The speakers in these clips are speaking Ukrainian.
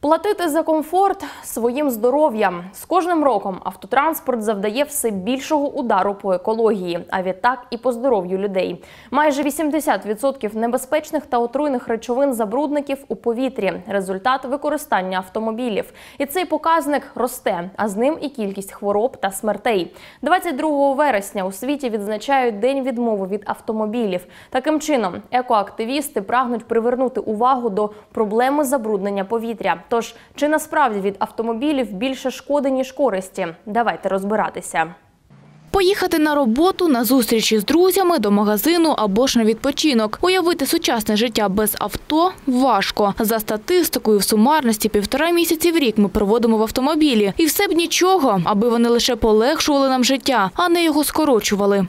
Платити за комфорт своїм здоров'ям. З кожним роком автотранспорт завдає все більшого удару по екології, а відтак і по здоров'ю людей. Майже 80% небезпечних та отруйних речовин-забрудників у повітрі – результат використання автомобілів. І цей показник росте, а з ним і кількість хвороб та смертей. 22 вересня у світі відзначають День відмови від автомобілів. Таким чином, екоактивісти прагнуть привернути увагу до проблеми забруднення повітря. Тож, чи насправді від автомобілів більше шкоди, ніж користі? Давайте розбиратися. Поїхати на роботу, на зустрічі з друзями, до магазину або ж на відпочинок. Уявити сучасне життя без авто важко. За статистикою, в сумарності 1,5 місяці в рік ми проводимо в автомобілі. І все б нічого, аби вони лише полегшували нам життя, а не його скорочували.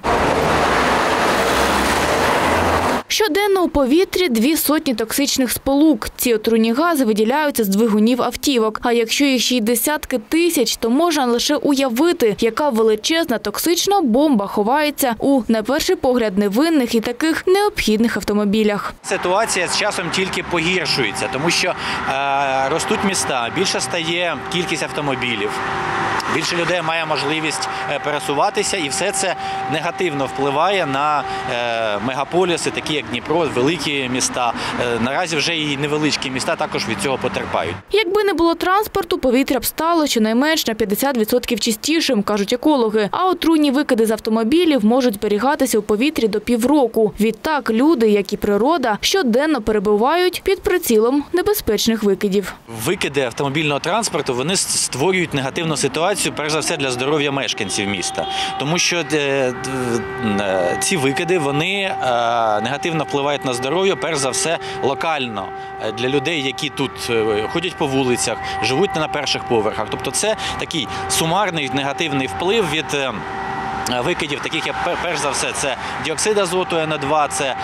Щоденно у повітрі 200 токсичних сполук. Ці отруйні гази виділяються з двигунів автівок. А якщо їх ще й десятки тисяч, то можна лише уявити, яка величезна токсична бомба ховається у, на перший погляд, невинних і таких необхідних автомобілях. Ситуація з часом тільки погіршується, тому що ростуть міста, більше стає кількість автомобілів. Більше людей має можливість пересуватися, і все це негативно впливає на мегаполіси, такі як Дніпро, великі міста. Наразі вже і невеличкі міста також від цього потерпають. Якби не було транспорту, повітря б стало щонайменш на 50% чистішим, кажуть екологи. А отруйні викиди з автомобілів можуть зберігатися у повітрі до півроку. Відтак люди, як і природа, щоденно перебувають під прицілом небезпечних викидів. Викиди автомобільного транспорту, вони створюють негативну ситуацію, перш за все, для здоров'я мешканців міста. Тому що ці викиди, вони негативно впливають на здоров'я, перш за все, локально. Для людей, які тут ходять по вулицях, живуть не на перших поверхах. Тобто це такий сумарний негативний вплив від викидів, таких як, перш за все, це діоксид азоту НО2, це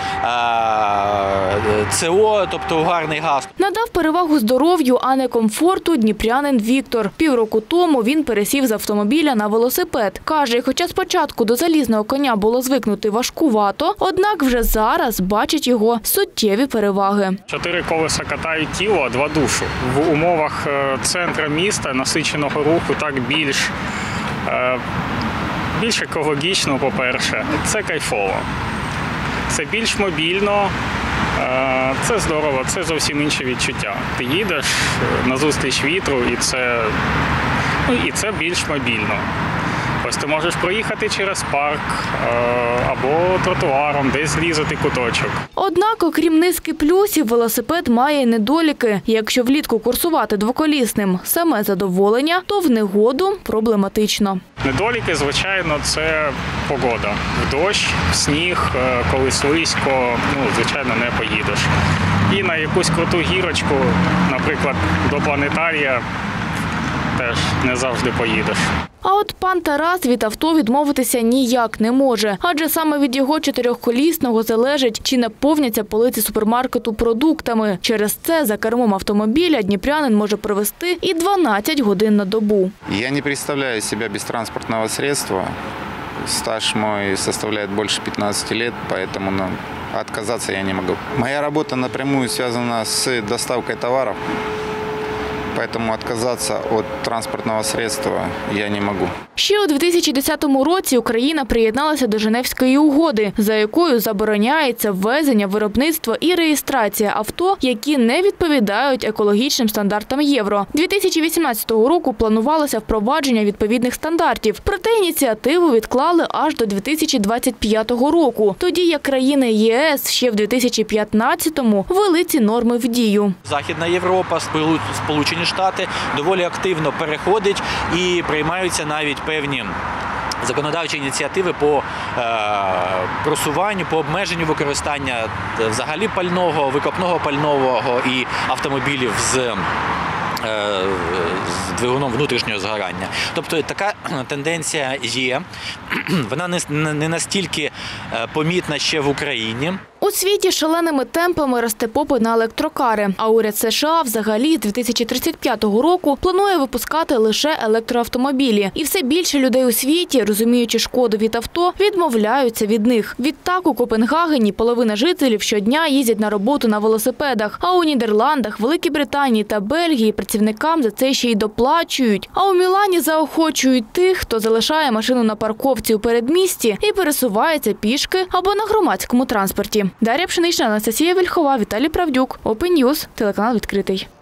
СО, тобто угарний газ. Надав перевагу здоров'ю, а не комфорту дніпрянин Віктор. Півроку тому він пересів з автомобіля на велосипед. Каже, хоча спочатку до залізного коня було звикнути важкувато, однак вже зараз бачить його суттєві переваги. 4 колеса катають тіло, 2 душу. В умовах центру міста, насиченого руху, так більш екологічно, по-перше. Це кайфово. Це більш мобільно, це здорово, це зовсім інше відчуття. Ти їдеш назустріч вітру і це більш мобільно. Ось ти можеш проїхати через парк або тротуаром, десь зрізати куточок. Однак, окрім низки плюсів, велосипед має й недоліки. Якщо влітку курсувати двоколісним – саме задоволення, то в негоду – проблематично. Недоліки, звичайно, це погода. В дощ, в сніг, коли слизько, звичайно, не поїдеш. І на якусь круту гірочку, наприклад, до планетарія, теж не завжди поїдеш. А от пан Тарас від авто відмовитися ніяк не може. Адже саме від його 4-колісного залежить, чи наповняться полиці супермаркету продуктами. Через це за кермом автомобіля дніпрянин може провести і 12 годин на добу. Я не представляю себе без транспортного средства. Стаж мой составляет больше 15 лет, поэтому отказаться я не могу. Моя работа напрямую связана с доставкой товаров. Поэтому отказаться от транспортного средства я не можу. Ще у 2010 році Україна приєдналася до Женевської угоди, за якою забороняється ввезення, виробництво і реєстрація авто, які не відповідають екологічним стандартам євро. 2018 року планувалося впровадження відповідних стандартів. Проте ініціативу відклали аж до 2025 року. Тоді як країни ЄС ще в 2015-му ввели ці норми в дію. Західна Європа, Сполучені Штати доволі активно переходить і приймаються навіть певні законодавчі ініціативи по просуванню, по обмеженню використання взагалі пального, викопного пального і автомобілів з двигуном внутрішнього згорання. Тобто така тенденція є. Вона не настільки помітна ще в Україні. У У світі шаленими темпами росте попит на електрокари, а уряд США взагалі з 2035 року планує випускати лише електроавтомобілі. І все більше людей у світі, розуміючи шкоду від авто, відмовляються від них. Відтак у Копенгагені половина жителів щодня їздять на роботу на велосипедах, а у Нідерландах, Великій Британії та Бельгії працівникам за це ще й доплачують. А у Мілані заохочують тих, хто залишає машину на парковці у передмісті і пересувається пішки або на громадському транспорті. Дар'я Пшенична, Анастасія Вільхова, Віталій Правдюк, Open News, телеканал «Відкритий».